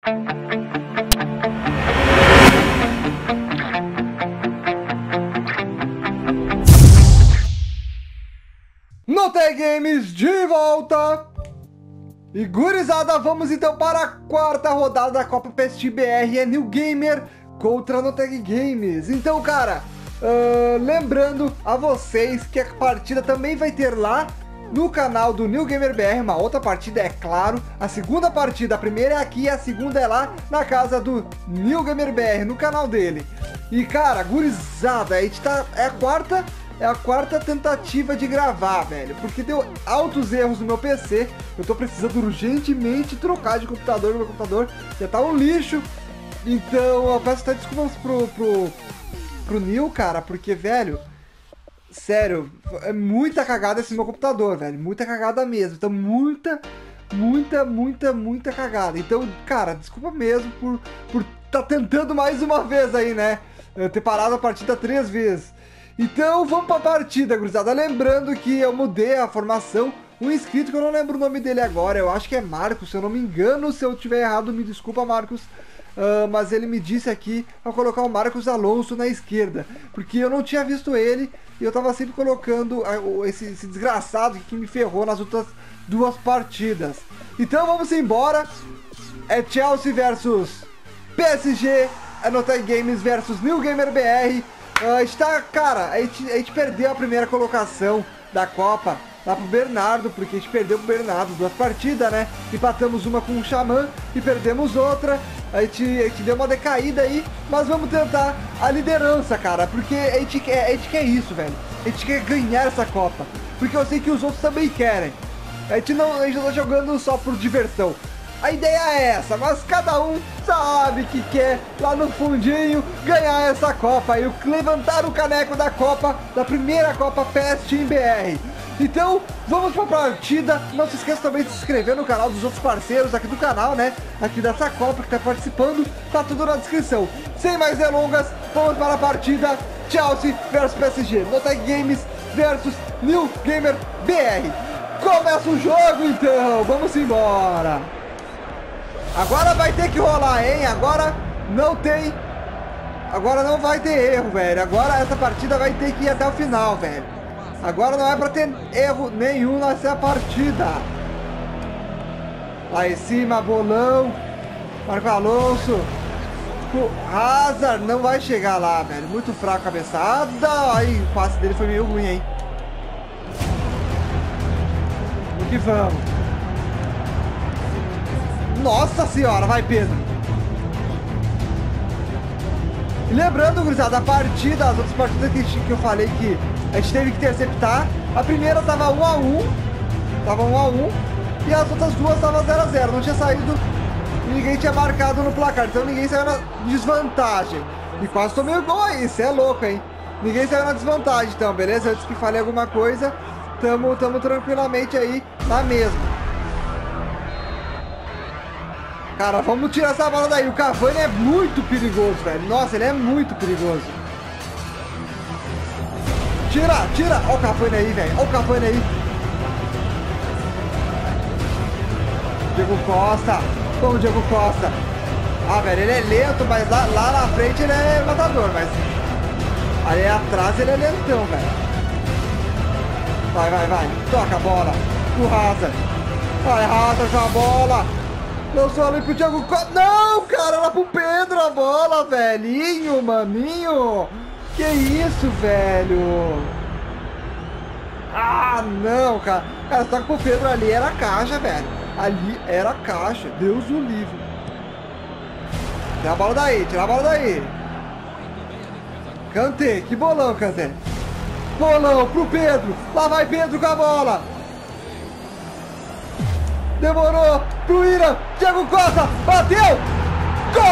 Notei Games de volta! E gurizada, vamos então para a quarta rodada da Copa PST-BR, é New Gamer contra Noteg Games. Então, cara, lembrando a vocês que a partida também vai ter lá no canal do New Gamer BR, uma outra partida, é claro. A segunda partida, a primeira é aqui, a segunda é lá na casa do New Gamer BR, no canal dele. E, cara, gurizada, a gente tá, é a quarta tentativa de gravar, velho, porque deu altos erros no meu PC. Eu tô precisando urgentemente trocar de computador, meu computador já tá um lixo. Então eu peço até desculpas pro Nil, cara, porque, velho, sério, é muita cagada esse meu computador, velho, muita cagada mesmo. Então muita cagada. Então, cara, desculpa mesmo por tá tentando mais uma vez aí, né, ter parado a partida 3 vezes. Então vamos pra partida, gurizada. Lembrando que eu mudei a formação. Um inscrito que eu não lembro o nome dele agora, eu acho que é Marcos, se eu não me engano. Se eu tiver errado, me desculpa, Marcos. Mas ele me disse aqui pra colocar o Marcos Alonso na esquerda, porque eu não tinha visto ele e eu tava sempre colocando esse desgraçado que me ferrou nas outras 2 partidas. Então vamos embora. É Chelsea versus PSG, é Noteg Games versus New Gamer BR. Cara, a gente perdeu a primeira colocação da Copa lá pro Bernardo, porque a gente perdeu pro Bernardo 2 partidas, né? Empatamos uma com o Xamã e perdemos outra. A gente deu uma decaída aí, mas vamos tentar a liderança, cara, porque a gente quer isso, velho. A gente quer ganhar essa Copa, porque eu sei que os outros também querem. A gente não tá jogando só por diversão. A ideia é essa, mas cada um sabe que quer lá no fundinho ganhar essa Copa e levantar o caneco da Copa, da primeira Copa PST-BR. Então, vamos pra partida. Não se esqueça também de se inscrever no canal dos outros parceiros aqui do canal, né? Aqui dessa Copa que tá participando, tá tudo na descrição. Sem mais delongas, vamos para a partida Chelsea versus PSG, Noteg Games versus New Gamer BR. Começa o jogo então, vamos embora. Agora vai ter que rolar, hein? Agora não vai ter erro, velho. Agora essa partida vai ter que ir até o final, velho. Agora não é pra ter erro nenhum nessa partida. Lá em cima, bolão. Marco Alonso. O Hazard não vai chegar lá, velho. Muito fraco a cabeçada. Aí o passe dele foi meio ruim, hein? Vamos que vamos. Nossa senhora, vai Pedro. E lembrando, gurizada, a partida, as outras partidas que eu falei que a gente teve que interceptar. A primeira tava 1 a 1. Tava 1 a 1. E as outras 2 tava 0 a 0. Não tinha saído, ninguém tinha marcado no placar. Então ninguém saiu na desvantagem. E quase tomei o gol aí, isso é louco, hein? Ninguém saiu na desvantagem então, beleza? Antes que falei alguma coisa, tamo tranquilamente aí na mesma. Cara, vamos tirar essa bola daí. O Cavani é muito perigoso, velho. Nossa, ele é muito perigoso. Tira. Olha o Cavani aí, velho. Olha o Cavani aí. Diego Costa. Vamos, Diego Costa. Ah, velho, ele é lento, mas lá na frente ele é matador, mas ali atrás ele é lentão, velho. Vai. Toca a bola. O Hazard. Vai, Hazard com a bola. Não só ali pro Diego Costa. Não, cara, lá pro Pedro a bola, velhinho, maninho. Que isso, velho? Ah, não, cara. Cara, só que pro Pedro ali era caixa, velho. Ali era caixa. Deus o livre. Tira a bola daí. Kanté, que bolão, Kanté. Bolão pro Pedro. Lá vai Pedro com a bola. Demorou pro Irã. Diego Costa. Bateu. Gol!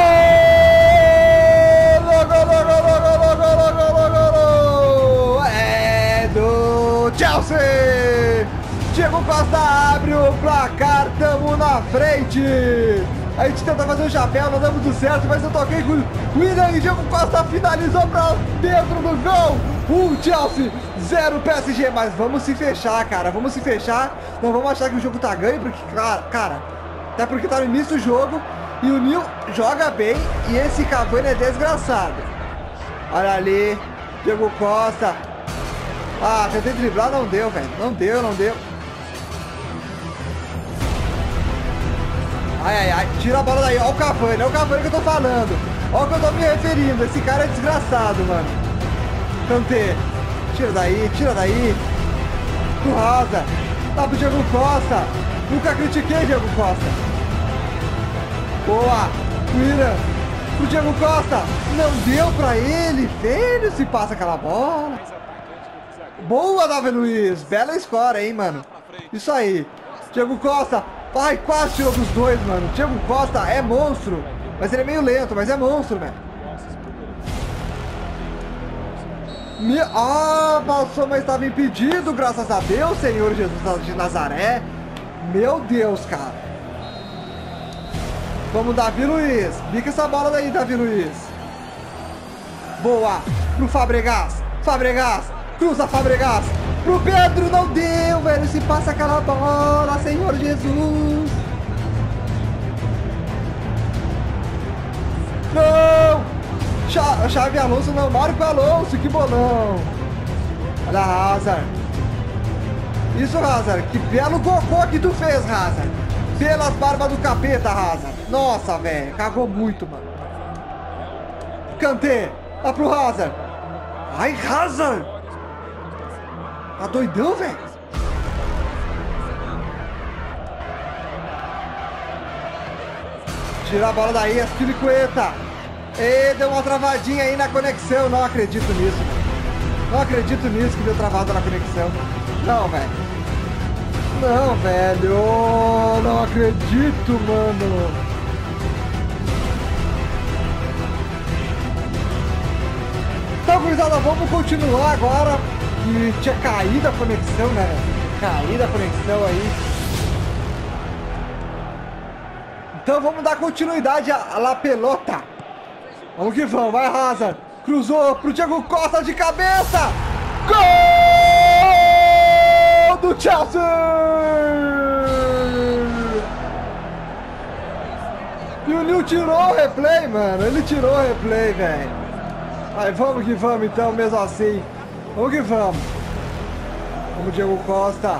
Gol! É do Chelsea. Diego Costa abre o placar. Tamo na frente. A gente tenta fazer o chapéu, não deu muito certo, mas eu toquei com o William e Diego Costa finalizou para dentro do gol. Chelsea, 0 PSG, mas vamos se fechar, cara, vamos se fechar. Não vamos achar que o jogo tá ganho, porque, cara, até porque tá no início do jogo E o Nil joga bem e esse Cavani é desgraçado. Olha ali, Diego Costa. Ah, tentei driblar, não deu, velho. Não deu, não deu. Ai, ai, ai. Tira a bola daí. Olha o Cavani que eu tô falando. Olha o que eu tô me referindo. Esse cara é desgraçado, mano. Kanté. Tira daí, tira daí. Pro Hazard. Tá pro Diego Costa. Nunca critiquei Diego Costa. Boa. Willian. Pro Diego Costa. Não deu pra ele, velho. Se passa aquela bola. Boa, Davi Luiz. Bela score, hein, mano. Isso aí. Diego Costa. Ai, quase tirou dos dois, mano. Diego Costa é monstro. Mas ele é meio lento, mas é monstro, velho. Ah, passou, mas estava impedido, graças a Deus, Senhor Jesus de Nazaré. Meu Deus, cara. Vamos, Davi Luiz. Bica essa bola daí, Davi Luiz. Boa. Pro Fabregas. Fabregas. Cruza, Fabregas. Pro Pedro, não deu, velho. Se passa aquela bola, Senhor Jesus. Não. Xavi Alonso, não. Marco Alonso, que bolão. Olha Hazard. Isso, Hazard. Que belo cocô que tu fez, Hazard. Pelas barbas do capeta, Hazard. Nossa, velho. Cagou muito, mano. Kanté. Lá pro Hazard. Ai, Hazard. Tá doidão, velho? Tira a bola daí, Aspilicueta. E deu uma travadinha aí na conexão. Não acredito nisso, velho. Não acredito nisso que deu travada na conexão. Não, velho. Não, velho. Não acredito, mano. Então, gurizada, vamos continuar agora. Que tinha caído a conexão, né? Caída a conexão aí. Então vamos dar continuidade à La Pelota. Vamos que vamos, vai Hazard. Cruzou pro Diego Costa de cabeça. Gol do Chelsea! E o Nil tirou o replay, mano. Ele tirou o replay, velho. Aí vamos que vamos então, mesmo assim. Vamos que vamos. Vamos, Diego Costa.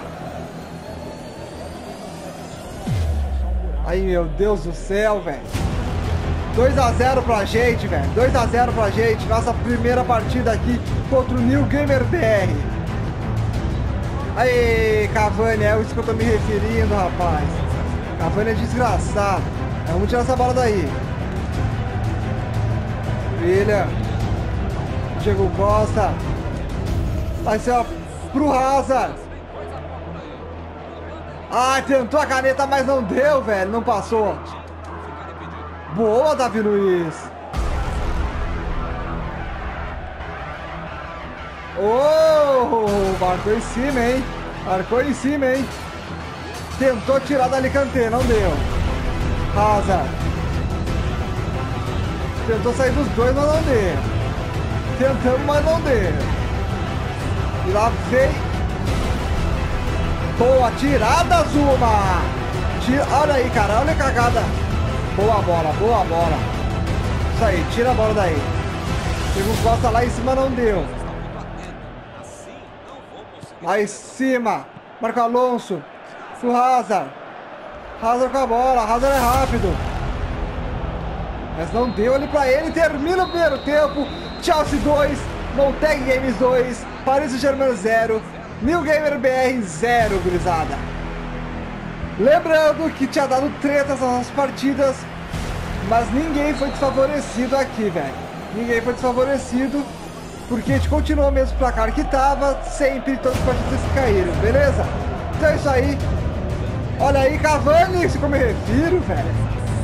Aí, meu Deus do céu, velho. 2-0 pra gente, velho. 2-0 pra gente. Nossa primeira partida aqui contra o New Gamer BR. Aí, Cavani, é isso que eu tô me referindo, rapaz. Cavani é desgraçado. Vamos tirar essa bola daí. Willian. Diego Costa. Vai ser ó, pro Hazard. Ah, tentou a caneta, mas não deu, velho. Não passou. Boa, Davi Luiz. Oh, marcou em cima, hein? Marcou em cima, hein? Tentou tirar da Kanté, não deu. Hazard. Tentou sair dos dois, mas não deu. Tentamos, mas não deu. E lá veio. Boa, tirada, Zuma. Olha aí, cara, olha a cagada. Boa bola, boa bola. Isso aí, tira a bola daí. Diego Costa lá em cima, não deu. Lá em cima. Marco Alonso. Pro Hazard. Hazard com a bola, Hazard é rápido. Mas não deu ali pra ele. Termina o primeiro tempo. Chelsea 2, Montag Games 2, Paris Saint-Germain 0, New Gamer BR 0, gurizada. Lembrando que tinha dado treta essas nossas partidas, mas ninguém foi desfavorecido aqui, velho. Ninguém foi desfavorecido, porque a gente continuou o mesmo placar que tava, sempre todas as partidas que caíram, beleza? Então é isso aí. Olha aí, Cavani, se como eu me refiro, velho.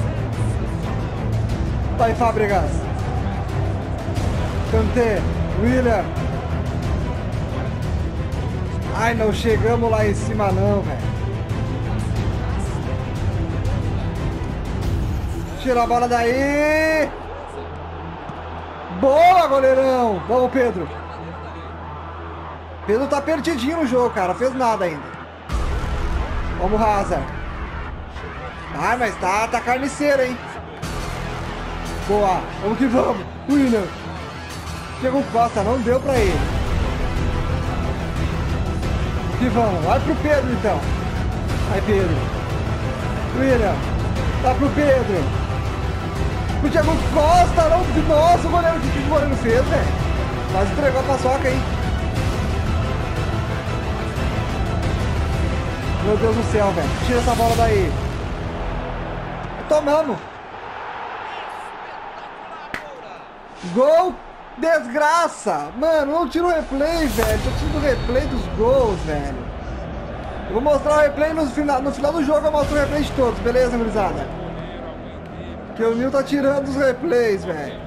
Vai, Fabregas. Kanté, Willian. Ai, não chegamos lá em cima não, velho. Tira a bola daí. Boa, goleirão. Vamos, Pedro. Pedro tá perdidinho no jogo, cara. Fez nada ainda. Vamos, Hazard. Ai, mas tá carniceiro, hein. Boa, vamos que vamos. William. Diego Costa, não deu pra ele. Vamos que vamos. Vai pro Pedro, então. Vai, Pedro. William. Tá pro Pedro. Pro Diego Costa, não. Nossa, o goleiro, o que o goleiro fez, velho? Quase entregou a paçoca, hein? Meu Deus do céu, velho. Tira essa bola daí. Tomamos. Gol, desgraça. Mano, não tira o replay, velho. Tô tirando o replay dos gols, velho. Eu vou mostrar o replay no final do jogo. Eu mostro o replay de todos, beleza, gurizada? Que o Nil tá tirando os replays, velho.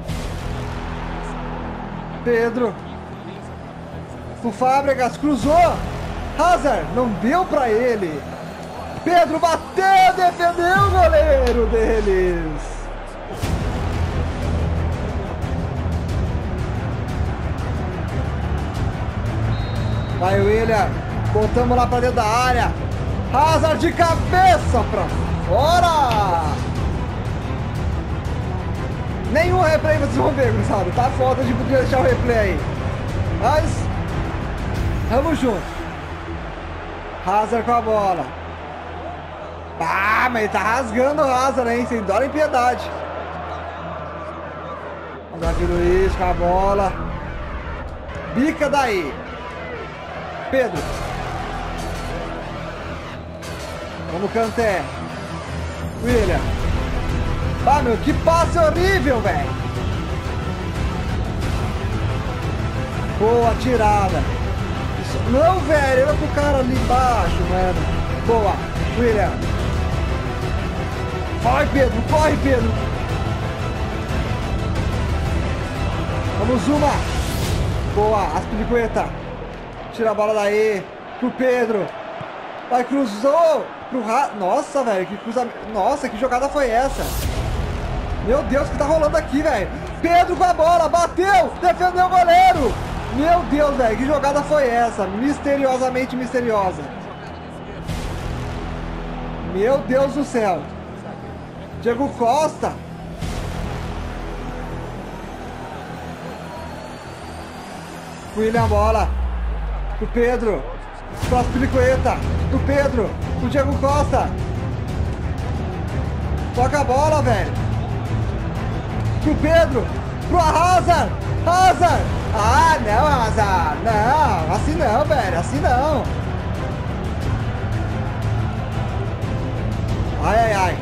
Pedro. O Fábregas cruzou. Hazard, não deu pra ele. Pedro bateu, defendeu o goleiro deles. Vai, William. Voltamos lá pra dentro da área. Hazard de cabeça pra fora. Nenhum replay vocês vão ver, gurizada. Tá foda de poder deixar o replay aí. Mas vamos junto. Hazard com a bola. Ah, mas ele tá rasgando o Hazard, hein? Sem dó nem piedade. O Davi Luiz com a bola. Bica daí. Pedro. Vamos, Kanté. William. Ah, meu, que passe horrível, velho. Boa tirada. Não, velho, olha pro cara ali embaixo, mano. Boa, William. Vai, Pedro, corre, Pedro. Vamos, uma. Boa, Aspilicueta. Tira a bola daí. Pro Pedro. Vai, cruzou. Pro Nossa, velho, que cruzamento. Nossa, que jogada foi essa? Meu Deus, o que tá rolando aqui, velho? Pedro com a bola, bateu, defendeu o goleiro. Meu Deus, velho, que jogada foi essa? Misteriosamente misteriosa. Meu Deus do céu. Diego Costa. William, bola. Pro Pedro. Pro Aspilicueta. Pro Pedro. Pro Diego Costa. Toca a bola, velho. Pro Pedro. Pro Hazard. Hazard. Ah, não, Hazard. Não, assim não, velho. Assim não. Ai, ai, ai.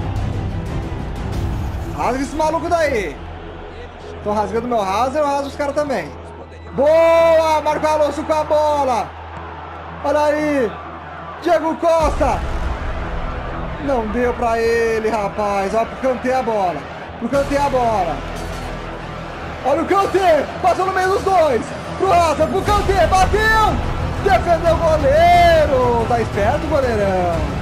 Rasga esse maluco daí. Tô rasgando meu Hazard, eu rasgo os caras também. Boa, Marco Alonso com a bola. Olha aí. Diego Costa. Não deu pra ele, rapaz. Olha pro Kanté a bola. Pro Kanté a bola. Olha o Kanté. Passou no meio dos dois. Pro Hazard, pro Kanté. Bateu. Defendeu o goleiro. Tá esperto, goleirão.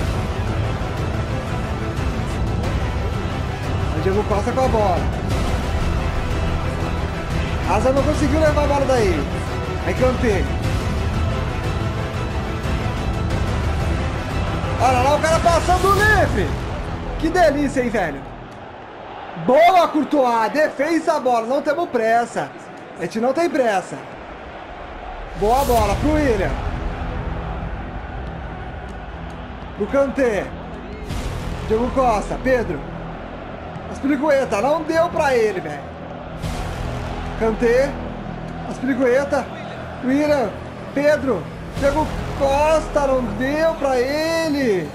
Diego Costa com a bola. Hazard não conseguiu levar a bola daí. Aí Kanté. Olha lá o cara passando livre. Que delícia, hein, velho. Boa, Courtois. Defesa a bola. Não temos pressa. A gente não tem pressa. Boa bola pro William. Pro Kanté. Diego Costa. Pedro. Aspilicueta, não deu pra ele, velho. Kanté, Aspilicueta, William, Pedro, Diego Costa, não deu pra ele.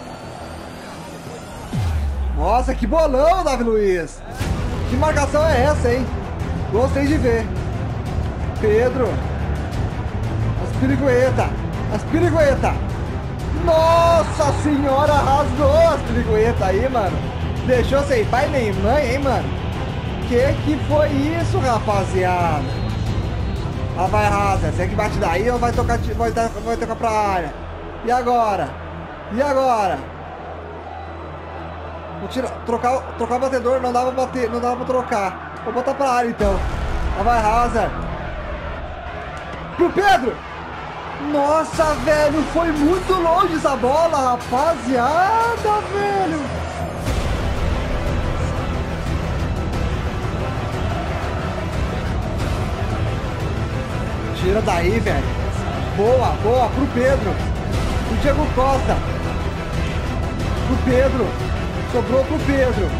Nossa, que bolão, Davi Luiz. Que marcação é essa, hein? Gostei de ver. Pedro, Aspilicueta, Aspilicueta. Nossa senhora, rasgou a Aspilicueta aí, mano. Deixou sem pai nem mãe, hein, mano? Que foi isso, rapaziada? Ah, vai, Hazard. Você que bate daí ou vai tocar pra área? E agora? E agora? Vou tirar, trocar o batedor. Não dava pra bater, não dava pra trocar. Vou botar pra área, então. Ah, vai, Hazard. Pro Pedro! Nossa, velho. Foi muito longe essa bola, rapaziada, velho. Tira daí, velho. Boa, boa, pro Pedro. O Diego Costa. Pro Pedro. Sobrou pro Pedro.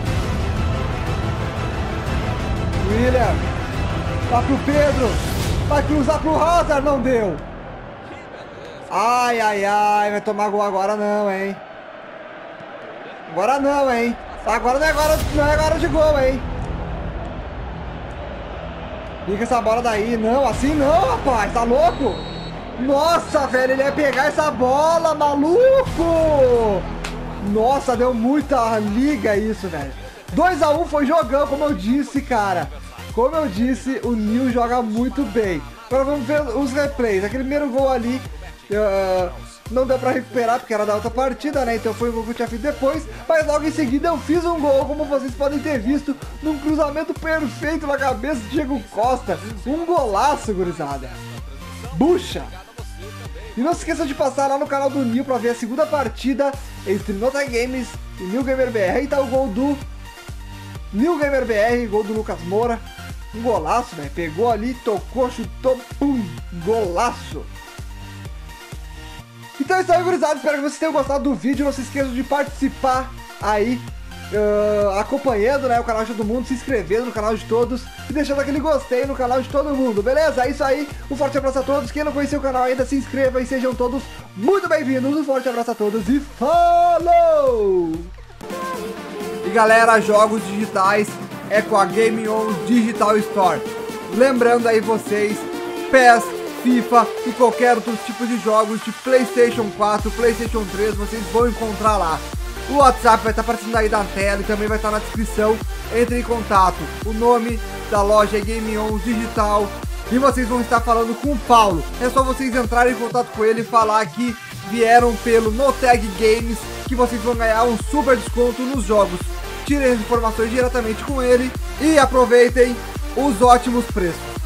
William. Tá pro Pedro. Vai cruzar pro Hazard, não deu. Ai, ai, ai. Vai tomar gol agora não, hein. Agora não, hein. Agora não é agora de gol, hein. Fica essa bola daí. Não, assim não, rapaz. Tá louco? Nossa, velho. Ele ia pegar essa bola, maluco. Nossa, deu muita liga isso, velho. 2 a 1 foi jogão, como eu disse, cara. Como eu disse, o Nil joga muito bem. Agora vamos ver os replays. Aquele primeiro gol ali... não deu pra recuperar porque era da outra partida, né? Então foi o gol que eu tinha feito depois. Mas logo em seguida eu fiz um gol, como vocês podem ter visto, num cruzamento perfeito na cabeça de Diego Costa. Um golaço, gurizada. Bucha! E não se esqueça de passar lá no canal do Nil pra ver a segunda partida entre Nota Games e Nil Gamer BR. Aí tá o gol do Nil Gamer BR, gol do Lucas Moura. Um golaço, velho. Pegou ali, tocou, chutou, pum! Golaço! Então é isso aí, gurizada, espero que vocês tenham gostado do vídeo, não se esqueçam de participar aí, acompanhando, né, o canal de todo mundo, se inscrevendo no canal de todos e deixando aquele gostei no canal de todo mundo, beleza? É isso aí, um forte abraço a todos, quem não conheceu o canal ainda, se inscreva e sejam todos muito bem-vindos, um forte abraço a todos e falou! E galera, jogos digitais é com a Game On Digital Store, lembrando aí vocês, PES, FIFA e qualquer outro tipo de jogos de PlayStation 4, PlayStation 3, vocês vão encontrar lá. O WhatsApp vai estar aparecendo aí na tela e também vai estar na descrição. Entre em contato. O nome da loja é Game On Digital e vocês vão estar falando com o Paulo. É só vocês entrarem em contato com ele e falar que vieram pelo Notag Games, que vocês vão ganhar um super desconto nos jogos. Tirem as informações diretamente com ele e aproveitem os ótimos preços.